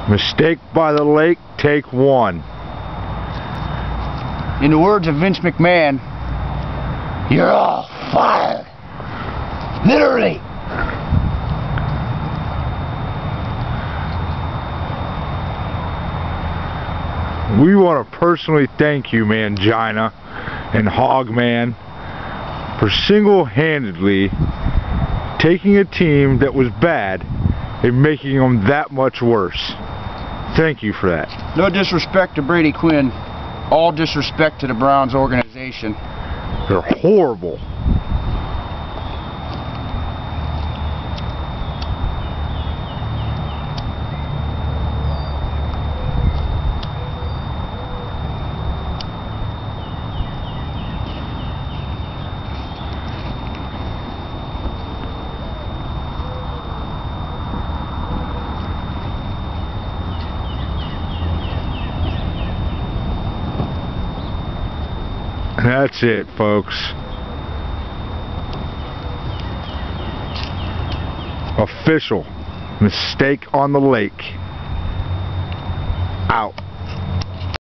Mistake by the lake, take one. In the words of Vince McMahon, you're all fired. Literally. We want to personally thank you, Mangina and Hogman, for single-handedly taking a team that was bad and making them that much worse. Thank you for that. No disrespect to Brady Quinn, all disrespect to the Browns organization. They're horrible. That's it, folks. Official mistake on the lake. Out.